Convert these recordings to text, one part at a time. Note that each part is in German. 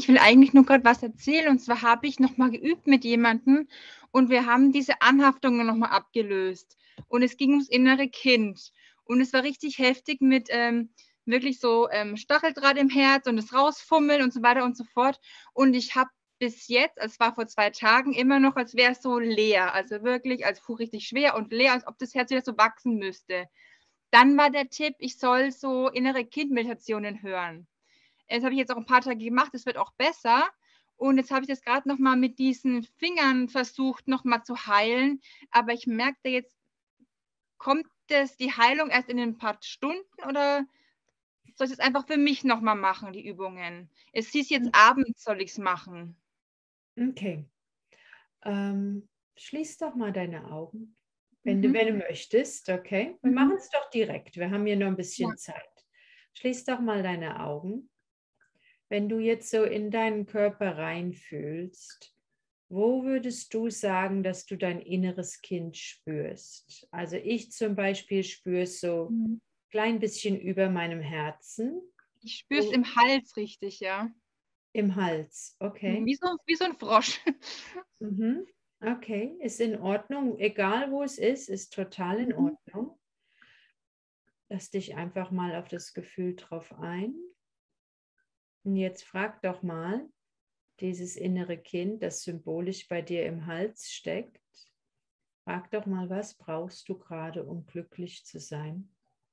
will eigentlich nur gerade was erzählen. Und zwar habe ich nochmal geübt mit jemandem und wir haben diese Anhaftungen nochmal abgelöst. Und es ging ums innere Kind. Und es war richtig heftig mit wirklich so Stacheldraht im Herz und das Rausfummeln und so weiter und so fort. Und ich habe bis jetzt, also es war vor 2 Tagen, immer noch, als wäre es so leer. Also wirklich, als richtig schwer und leer, als ob das Herz wieder so wachsen müsste. Dann war der Tipp, ich soll so innere Kindmeditationen hören. Das habe ich jetzt auch ein paar Tage gemacht, es wird auch besser. Und jetzt habe ich das gerade nochmal mit diesen Fingern versucht, nochmal zu heilen. Aber ich merkte jetzt, kommt die Heilung erst in ein paar Stunden oder soll ich es einfach für mich nochmal machen, die Übungen? Es hieß jetzt abends, soll ich es machen. Okay. Schließ doch mal deine Augen, wenn du möchtest, okay? Wir machen es doch direkt. Wir haben hier noch ein bisschen Zeit. Schließ doch mal deine Augen. Wenn du jetzt so in deinen Körper reinfühlst, wo würdest du sagen, dass du dein inneres Kind spürst? Also ich zum Beispiel spüre es so ein klein bisschen über meinem Herzen. Ich spüre es im Hals richtig, ja. Im Hals, okay. Wie so ein Frosch. Mhm. Okay, ist in Ordnung. Egal wo es ist total in Ordnung. Lass dich einfach mal auf das Gefühl drauf ein. Und jetzt frag doch mal dieses innere Kind, das symbolisch bei dir im Hals steckt. Frag doch mal, was brauchst du gerade, um glücklich zu sein?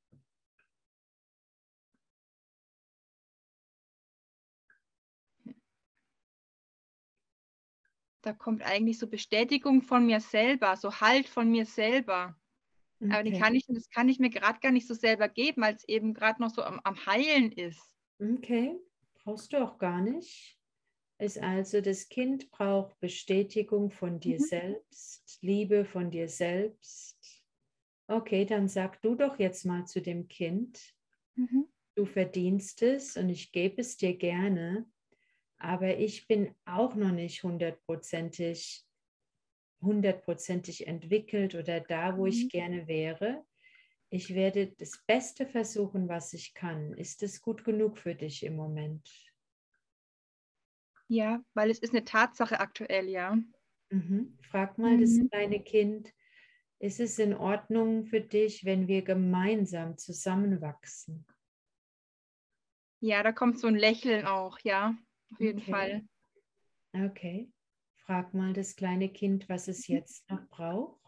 Da kommt eigentlich so Bestätigung von mir selber, so Halt von mir selber. Aber Okay. das kann ich mir gerade gar nicht so selber geben, weil es eben gerade noch so am Heilen ist. Okay, brauchst du auch gar nicht. Ist also, das Kind braucht Bestätigung von dir selbst, Liebe von dir selbst. Okay, dann sag du doch jetzt mal zu dem Kind, du verdienst es und ich gebe es dir gerne, aber ich bin auch noch nicht hundertprozentig entwickelt oder da, wo ich gerne wäre. Ich werde das Beste versuchen, was ich kann. Ist es gut genug für dich im Moment? Ja, weil es ist eine Tatsache aktuell, ja. Frag mal das kleine Kind, ist es in Ordnung für dich, wenn wir gemeinsam zusammenwachsen? Ja, da kommt so ein Lächeln auch, ja, auf jeden Okay, Fall. okay. Frag mal das kleine Kind, was es jetzt noch braucht.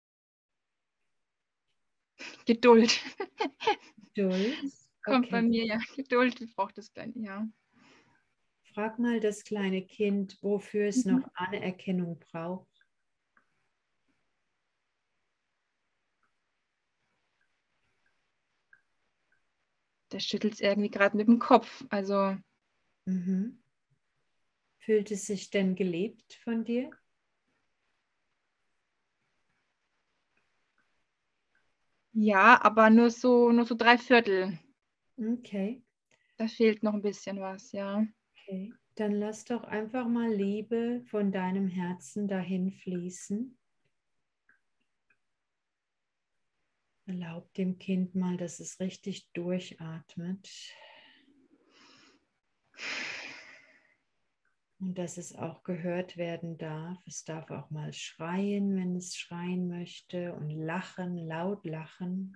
Geduld. Geduld. Kommt bei Okay. mir, ja. Geduld braucht das Kleine, ja. Frag mal das kleine Kind, wofür es noch Anerkennung braucht. Der schüttelt es irgendwie gerade mit dem Kopf. Also, Fühlt es sich denn geliebt von dir? ja, aber nur so 3/4. Okay, Da fehlt noch ein bisschen was, ja. okay. Dann lass doch einfach mal Liebe von deinem Herzen dahin fließen. Erlaub dem Kind mal, dass es richtig durchatmet und dass es auch gehört werden darf. Es darf auch mal schreien, wenn es schreien möchte und lachen, laut lachen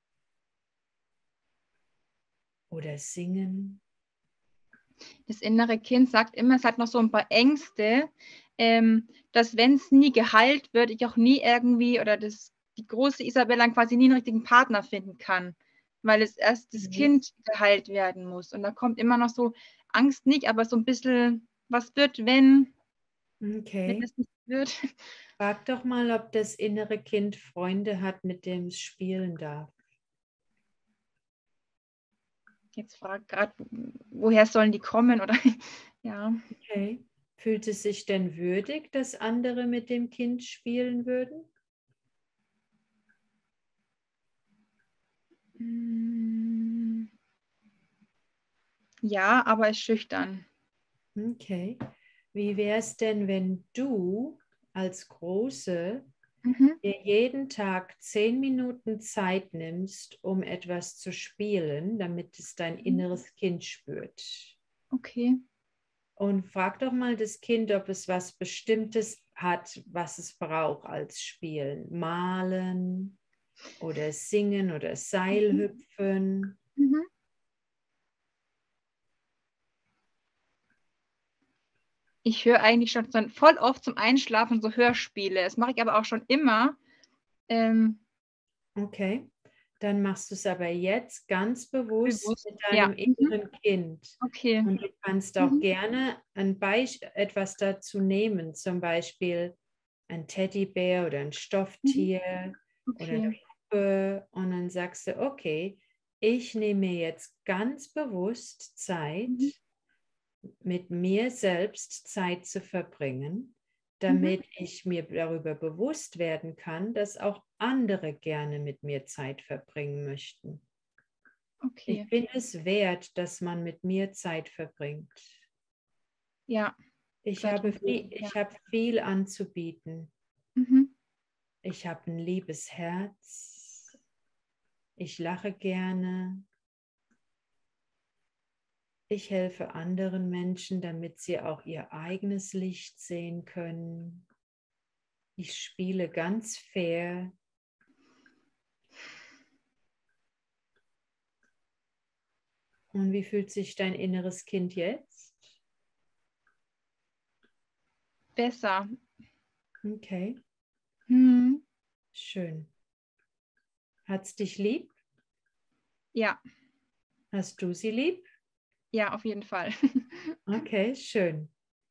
oder singen. Das innere Kind sagt immer, es hat noch so ein paar Ängste, dass wenn es nie geheilt wird, ich auch nie irgendwie oder die große Isabella quasi nie einen richtigen Partner finden kann, weil es erst das Kind geheilt werden muss. Und da kommt immer noch so Angst nicht, aber so ein bisschen, was wird, wenn Okay. es nicht wird. Frag doch mal, ob das innere Kind Freunde hat, mit dem es spielen darf. Jetzt fragt gerade, woher sollen die kommen oder ja. Okay. Fühlt es sich denn würdig, dass andere mit dem Kind spielen würden? Ja, aber ist schüchtern. Okay. Wie wäre es denn, wenn du als Große Mhm. dir jeden Tag 10 Minuten Zeit nimmst, um etwas zu spielen, damit es dein inneres Kind spürt? Okay. Und frag doch mal das Kind, ob es was Bestimmtes hat, was es braucht als Spielen. Malen oder singen oder Seilhüpfen. Mhm. Ich höre eigentlich schon voll oft zum Einschlafen so Hörspiele. Das mache ich aber auch schon immer. Okay, dann machst du es aber jetzt ganz bewusst Bewusst. mit Ja. deinem inneren Kind. Okay. Und du kannst auch gerne etwas dazu nehmen, zum Beispiel ein Teddybär oder ein Stofftier oder eine Okay. Puppe. Und dann sagst du, okay, ich nehme mir jetzt ganz bewusst Zeit, mit mir selbst Zeit zu verbringen, damit ich mir darüber bewusst werden kann, dass auch andere gerne mit mir Zeit verbringen möchten. Ich Okay. bin es wert, dass man mit mir Zeit verbringt. Ja. Ich Zeit habe verbringen, viel, ja. ich habe viel anzubieten. Mhm. Ich habe ein liebes Herz. Ich lache gerne. Ich helfe anderen Menschen, damit sie auch ihr eigenes Licht sehen können. Ich spiele ganz fair. Und wie fühlt sich dein inneres Kind jetzt? Besser. Okay, Mhm. schön. Hat's dich lieb? Ja. Hast du sie lieb? Ja, auf jeden Fall. Okay, schön.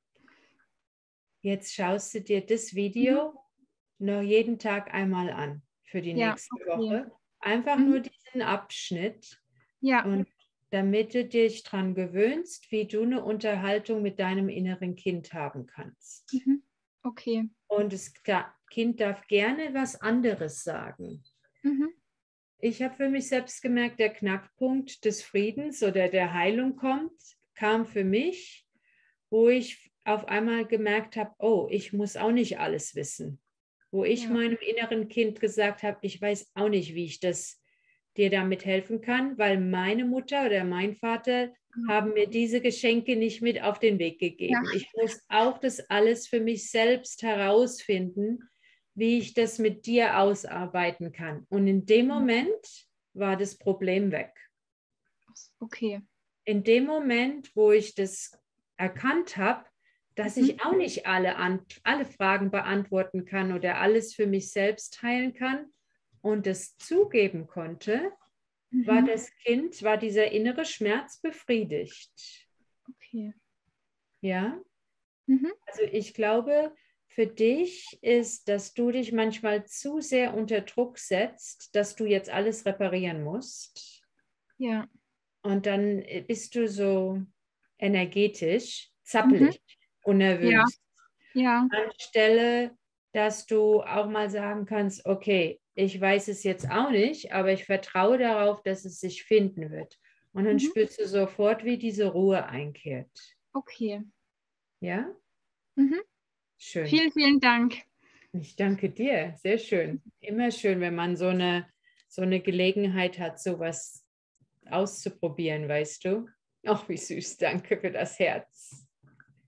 Jetzt schaust du dir das Mhm. Video noch jeden Tag einmal an für die Ja, nächste okay. Woche. Einfach Mhm. nur diesen Abschnitt. Ja. Und damit du dich daran gewöhnst, wie du eine Unterhaltung mit deinem inneren Kind haben kannst. Mhm. Okay. Und das Kind darf gerne was anderes sagen. Mhm. Ich habe für mich selbst gemerkt, der Knackpunkt des Friedens oder der Heilung kam für mich, wo ich auf einmal gemerkt habe, oh, ich muss auch nicht alles wissen. Wo ich Ja. meinem inneren Kind gesagt habe, ich weiß auch nicht, wie ich dir damit helfen kann, weil meine Mutter oder mein Vater haben mir diese Geschenke nicht mit auf den Weg gegeben. Ja. Ich muss auch das alles für mich selbst herausfinden, wie ich das mit dir ausarbeiten kann. Und in dem Moment war das Problem weg. Okay. In dem Moment, wo ich das erkannt habe, dass ich auch nicht alle Fragen beantworten kann oder alles für mich selbst teilen kann und es zugeben konnte, war dieser innere Schmerz befriedigt. Okay. Ja, Mhm. also ich glaube, für dich ist, dass du dich manchmal zu sehr unter Druck setzt, dass du jetzt alles reparieren musst. Ja. Und dann bist du so energetisch, Mhm. zappelig und Ja. nervös. Ja. Anstelle, dass du auch mal sagen kannst, okay, ich weiß es jetzt auch nicht, aber ich vertraue darauf, dass es sich finden wird. Und dann Mhm. spürst du sofort, wie diese Ruhe einkehrt. Okay. Ja? Mhm. Schön. Vielen, vielen Dank. Ich danke dir. Sehr schön. Immer schön, wenn man so eine Gelegenheit hat, sowas auszuprobieren, weißt du? Ach, wie süß. Danke für das Herz.